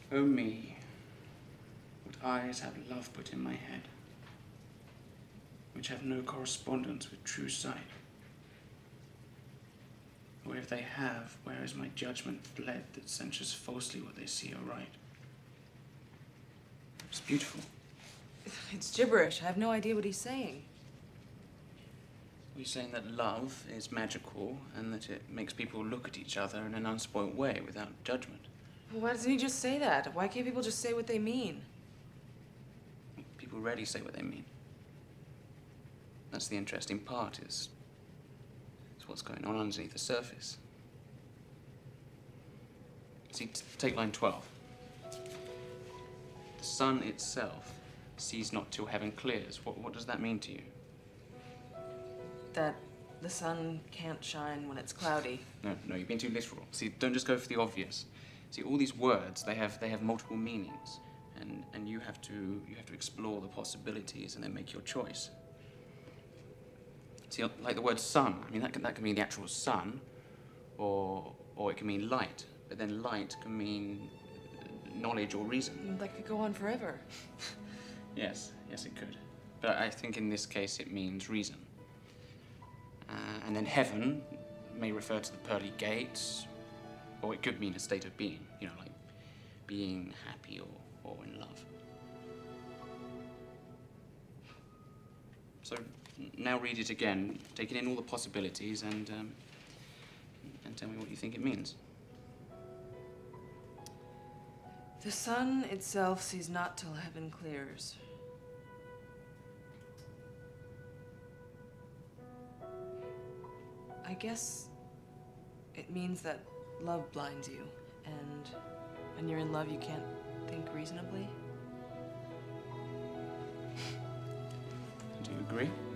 Oh me, what eyes have love put in my head, which have no correspondence with true sight. Or if they have, where is my judgment fled that censures falsely what they see aright? It's beautiful. It's gibberish. I have no idea what he's saying. He's saying that love is magical and that it makes people look at each other in an unspoilt way without judgment. Well, why doesn't he just say that? Why can't people just say what they mean? People rarely say what they mean. That's the interesting part, is what's going on underneath the surface. See, take line 12. The sun itself sees not till heaven clears. What does that mean to you? That the sun can't shine when it's cloudy. No, you've been too literal. See, don't just go for the obvious. See, all these words, they have multiple meanings, and you have to explore the possibilities and then make your choice. See, like the word sun, I mean, that can mean the actual sun, or it can mean light, but then light can mean knowledge or reason. That could go on forever. Yes, it could. But I think in this case it means reason. And then heaven may refer to the pearly gates, or it could mean a state of being, you know, like being happy or in love. So now read it again, taking in all the possibilities, and tell me what you think it means. The sun itself sees not till heaven clears. I guess it means that love blinds you, and when you're in love, you can't think reasonably. Do you agree?